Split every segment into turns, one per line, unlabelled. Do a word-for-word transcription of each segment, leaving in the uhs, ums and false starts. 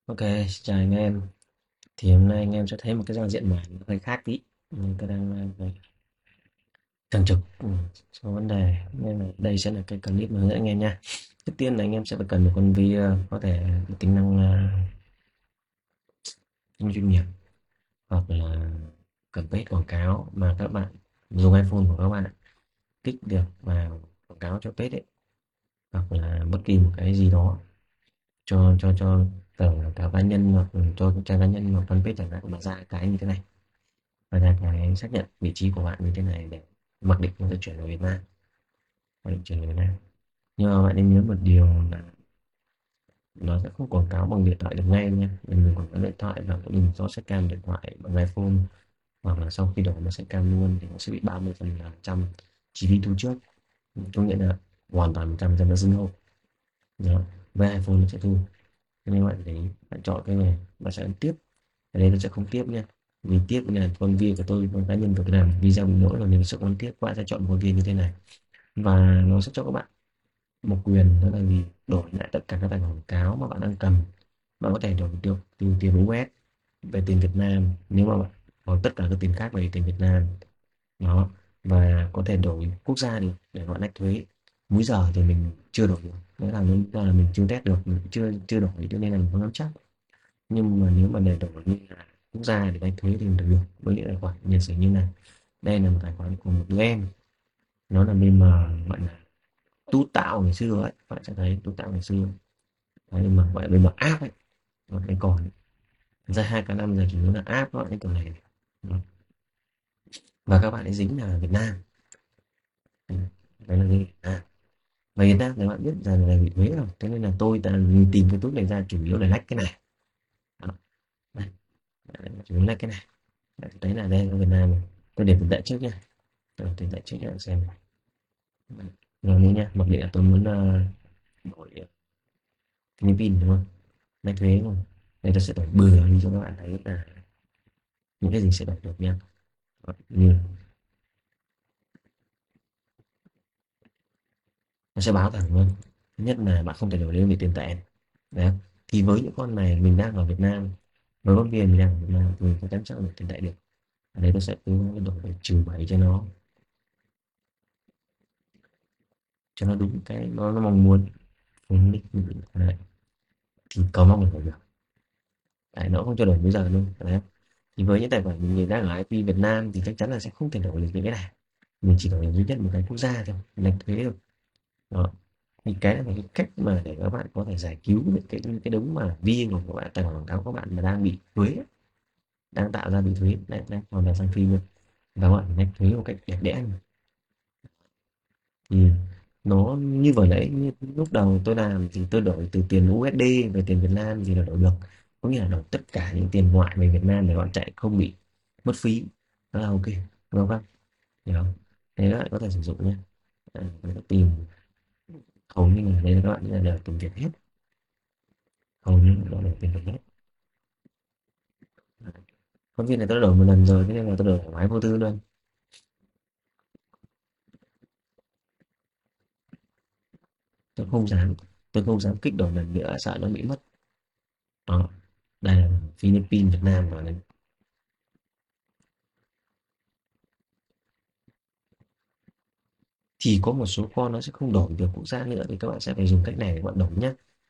Ok, xin chào anh em. Thì hôm nay anh em sẽ thấy một cái giao diện mà nó hơi khác tí. Nên tôi đang ờ, phải chần chừ ừ, số vấn đề. Nên là đây sẽ là cái clip mà hướng dẫn anh em nha. Trước tiên là anh em sẽ phải cần một con video có thể tính năng uh, chuyên nghiệp hoặc là cần page quảng cáo mà các bạn dùng iPhone của các bạn kích được vào quảng cáo cho page ấy, hoặc là bất kỳ một cái gì đó cho cho cho tờ cả cá nhân hoặc cho trang cá nhân hoặc fanpage chẳng hạn mà ra cái như thế này. Và ra cái xác nhận vị trí của bạn như thế này để mặc định nó sẽ chuyển vào Việt Nam, mặc định chuyển vào Việt Nam. Nhưng mà bạn nên nhớ một điều là nó sẽ không quảng cáo bằng điện thoại được ngay nha. Mình quảng cáo điện thoại và cũng mình do set cam điện thoại bằng iPhone hoặc là sau khi đổi nó set cam luôn thì nó sẽ bị ba mươi phần trăm chi phí thu trước, có nghĩa là hoàn toàn một trăm phần trăm nó dừng hộp đó. Với iPhone nó sẽ thu, nên bạn thấy bạn chọn cái này bạn sẽ ấn tiếp, ở đây nó sẽ không tiếp nha, vì tiếp là con video của tôi con cá nhân tôi làm video bị lỗi rồi nên nó sẽ không tiếp. Các bạn sẽ chọn một con video như thế này và nó sẽ cho các bạn một quyền, đó là gì, đổi lại tất cả các tài khoản quảng cáo mà bạn đang cầm. Bạn có thể đổi được từ tiền u ét về tiền Việt Nam nếu mà bạn hoặc tất cả các tiền khác về tiền Việt Nam đó, và có thể đổi quốc gia đi để bạn lách thuế. Múi giờ thì mình chưa đổi được, nghĩa là lý do là mình chưa test được, mình chưa chưa đổi cho nên là mình không nắm chắc. Nhưng mà nếu mà để đổi như là quốc gia để đánh thuế thì mình được, với những tài khoản nhân sử như này. Đây là một tài khoản của một đứa em, nó là meme gọi là tú tạo ngày xưa ấy, bạn sẽ thấy tú tạo ngày xưa. Đấy, nhưng mà gọi là meme app ấy, nó cái còn ra hai cái năm giờ chủ yếu là app gọi cái kiểu này. Đó. Và các bạn ấy dính là Việt Nam. Ừ, đấy là gì à, và Việt Nam thì bạn biết rằng là bị thuế rồi, thế nên là tôi đã tìm cái tốt này ra chủ yếu là lách cái này. Đó. Đây, chủ yếu là cái này. Đấy là đây ở Việt Nam này. Tôi để tiền tệ trước nha, tôi tiền tệ trước cho xem. Rồi nữa nha, mặc định là tôi muốn uh, đổi Philippines đúng không, đánh thuế đúng không. Đây tôi sẽ đổi bừa đi cho các bạn thấy là những cái gì sẽ đổi được nha. Đó, như nó sẽ báo thẳng luôn. Thứ nhất là bạn không thể đổi lên vì tiền tệ. Đấy. Thì với những con này mình đang ở Việt Nam, với con tiền mình đang ở Việt Nam thì chắc chắn sẽ đổi tiền tệ được. Ở đây tôi sẽ cố gắng đổi về trừ bảy cho nó cho nó đúng cái nó, nó mong muốn. Đấy. Thì cầu mong là đổi được. Đấy, nó không cho đổi bây giờ luôn. Đấy. Thì với những tài khoản mình đang ở i pê Việt Nam thì chắc chắn là sẽ không thể đổi được những cái này. Mình chỉ đổi được duy nhất một cái quốc gia thôi, mình đánh thuế thôi. Đó. Thì cái này là cái cách mà để các bạn có thể giải cứu những cái những cái đống mà vi của các bạn, tài khoản quảng cáo của các bạn mà đang bị thuế, đang tạo ra bị thuế. Đây, đây còn là sang phim luôn. Và các bạn đánh thuế một cách đẹp đẽ. Thì nó như vừa nãy, như lúc đầu tôi làm thì tôi đổi từ tiền u ét đê về tiền Việt Nam thì là đổi được, có nghĩa là đổi tất cả những tiền ngoại về Việt Nam để bạn chạy không bị mất phí. Đó là ok, đúng không? Hiểu không? Thế các bạn có thể sử dụng nhé. À, bạn có tìm hầu như là đây, các bạn là đều tìm Việt hết, hầu như là đều tìm Việt hết. Con viên này tôi đã đổi một lần rồi, thế nên là tôi đổi thoải mái vô tư luôn. Tôi không dám, tôi không dám kích đổi lần nữa, sợ nó bị mất. Đó, đây là Philippines Việt Nam rồi này. Thì có một số con nó sẽ không đổi được quốc gia nữa thì các bạn sẽ phải dùng cách này để bạn đổi nhé.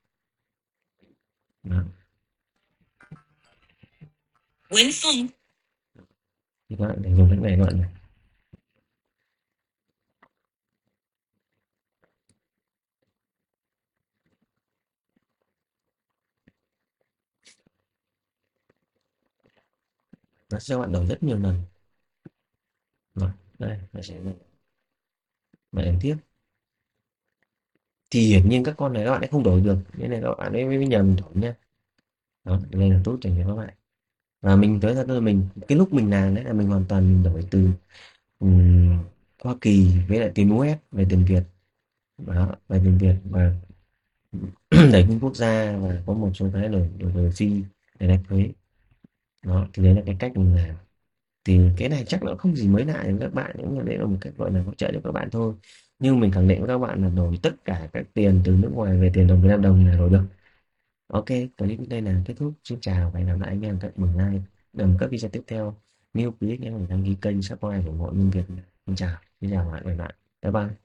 Đó. Nguyễn Phong. Thì các bạn phải dùng cách này các bạn này. Nó sẽ cho bạn đổi rất nhiều lần. Rồi, đây, nó sẽ bạn đánh tiếp. Thì hiển nhiên các con này các bạn ấy không đổi được, nên là các bạn ấy mới nhầm đổi nhá. Đó, đây là tốt dành cho các bạn. Và mình tới ra tôi mình cái lúc mình làm đấy là mình hoàn toàn mình đổi từ ừm, Hoa Kỳ với lại tiền u ét về tiền Việt. Đó, về tiền Việt và đẩy những quốc gia và có một số cái đổi đổi về phi để đánh thuế. Đó, thì đấy là cái cách mình làm. Thì cái này chắc là không gì mới lạ với các bạn, những cái đấy là một cách gọi là hỗ trợ cho các bạn thôi. Nhưng mình khẳng định với các bạn là đổi tất cả các tiền từ nước ngoài về tiền đồng Việt Nam đồng là đổi được. OK, clip đây là kết thúc. Xin chào và hẹn gặp lại anh em các buổi live gần các video tiếp theo. Nếu quý anh em đăng ký kênh, subscribe ủng hộ Minh Việt. Xin chào, xin chào và hẹn gặp lại. Bye bye.